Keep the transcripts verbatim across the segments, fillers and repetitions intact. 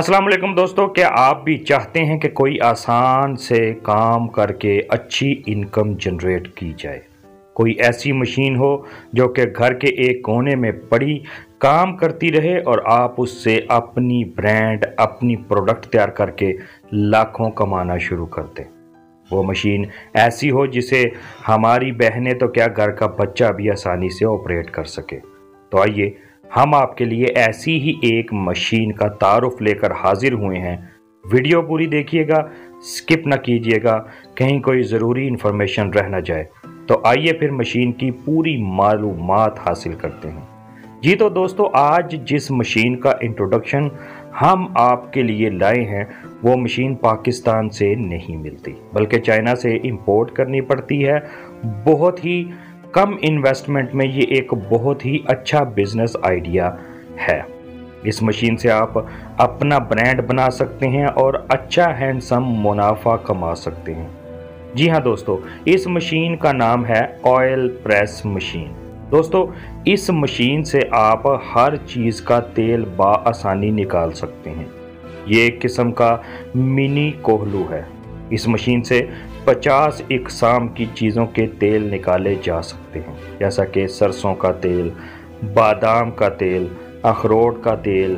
अस्सलाम वालेकुम दोस्तों, क्या आप भी चाहते हैं कि कोई आसान से काम करके अच्छी इनकम जनरेट की जाए। कोई ऐसी मशीन हो जो कि घर के एक कोने में पड़ी काम करती रहे और आप उससे अपनी ब्रांड अपनी प्रोडक्ट तैयार करके लाखों कमाना शुरू कर दें। वो मशीन ऐसी हो जिसे हमारी बहनें तो क्या घर का बच्चा भी आसानी से ऑपरेट कर सके। तो आइए हम आपके लिए ऐसी ही एक मशीन का तारुफ लेकर हाजिर हुए हैं। वीडियो पूरी देखिएगा, स्किप ना कीजिएगा, कहीं कोई ज़रूरी इन्फॉर्मेशन रह ना जाए। तो आइए फिर मशीन की पूरी मालूमात हासिल करते हैं। जी तो दोस्तों, आज जिस मशीन का इंट्रोडक्शन हम आपके लिए लाए हैं वो मशीन पाकिस्तान से नहीं मिलती, बल्कि चाइना से इंपोर्ट करनी पड़ती है। बहुत ही कम इन्वेस्टमेंट में ये एक बहुत ही अच्छा बिजनेस आइडिया है। इस मशीन से आप अपना ब्रांड बना सकते हैं और अच्छा हैंडसम मुनाफा कमा सकते हैं। जी हाँ दोस्तों, इस मशीन का नाम है ऑयल प्रेस मशीन। दोस्तों, इस मशीन से आप हर चीज़ का तेल बआसानी निकाल सकते हैं। ये एक किस्म का मिनी कोहलू है। इस मशीन से पचास इकसाम की चीज़ों के तेल निकाले जा सकते हैं, जैसा कि सरसों का तेल, बादाम का तेल, अखरोट का तेल।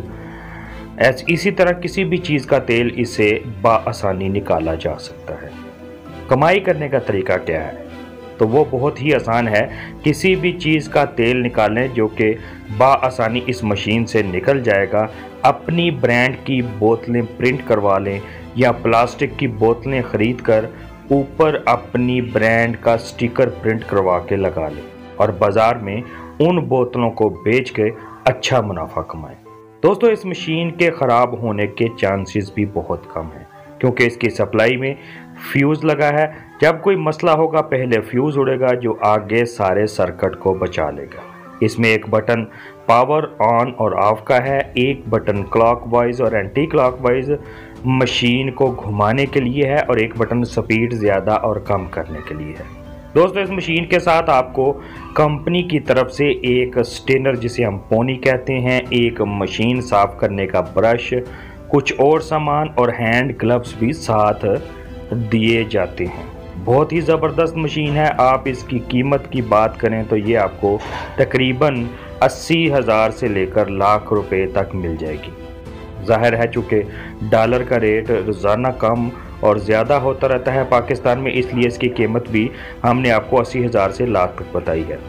ऐस इसी तरह किसी भी चीज़ का तेल इसे बआसानी निकाला जा सकता है। कमाई करने का तरीका क्या है? तो वो बहुत ही आसान है। किसी भी चीज़ का तेल निकालें जो कि बआसानी इस मशीन से निकल जाएगा। अपनी ब्रांड की बोतलें प्रिंट करवा लें या प्लास्टिक की बोतलें ख़रीद कर ऊपर अपनी ब्रांड का स्टिकर प्रिंट करवा के लगा लें और बाज़ार में उन बोतलों को बेच के अच्छा मुनाफा कमाएं। दोस्तों, इस मशीन के ख़राब होने के चांसेस भी बहुत कम हैं, क्योंकि इसकी सप्लाई में फ्यूज़ लगा है। जब कोई मसला होगा पहले फ्यूज़ उड़ेगा जो आगे सारे सर्किट को बचा लेगा। इसमें एक बटन पावर ऑन और ऑफ का है, एक बटन क्लॉकवाइज और एंटी क्लॉकवाइज मशीन को घुमाने के लिए है और एक बटन स्पीड ज़्यादा और कम करने के लिए है। दोस्तों, इस मशीन के साथ आपको कंपनी की तरफ से एक स्टेनर जिसे हम पोनी कहते हैं, एक मशीन साफ़ करने का ब्रश, कुछ और सामान और हैंड ग्लव्स भी साथ दिए जाते हैं। बहुत ही ज़बरदस्त मशीन है। आप इसकी कीमत की बात करें तो ये आपको तकरीबन अस्सी हज़ार से लेकर लाख रुपए तक मिल जाएगी। ज़ाहिर है चूँकि डॉलर का रेट रोज़ाना कम और ज़्यादा होता रहता है पाकिस्तान में, इसलिए इसकी कीमत भी हमने आपको अस्सी हज़ार से लाख तक बताई है।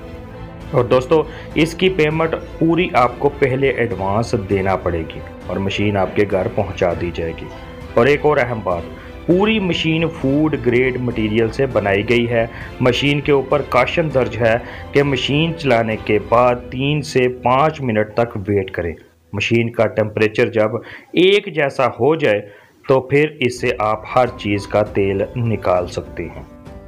और दोस्तों, इसकी पेमेंट पूरी आपको पहले एडवांस देना पड़ेगी और मशीन आपके घर पहुंचा दी जाएगी। और एक और अहम बात, पूरी मशीन फूड ग्रेड मटेरियल से बनाई गई है। मशीन के ऊपर काशन दर्ज है कि मशीन चलाने के बाद तीन से पाँच मिनट तक वेट करें। मशीन का टेम्परेचर जब एक जैसा हो जाए तो फिर इससे आप हर चीज़ का तेल निकाल सकते हैं।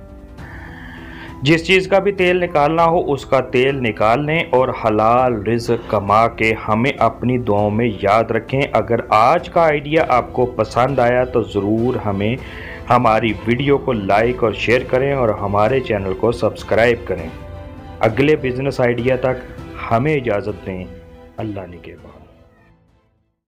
जिस चीज़ का भी तेल निकालना हो उसका तेल निकाल लें और हलाल रिज़्क कमा के हमें अपनी दुआओं में याद रखें। अगर आज का आइडिया आपको पसंद आया तो ज़रूर हमें हमारी वीडियो को लाइक और शेयर करें और हमारे चैनल को सब्सक्राइब करें। अगले बिजनेस आइडिया तक हमें इजाज़त दें। अल्लाह ने के बाद।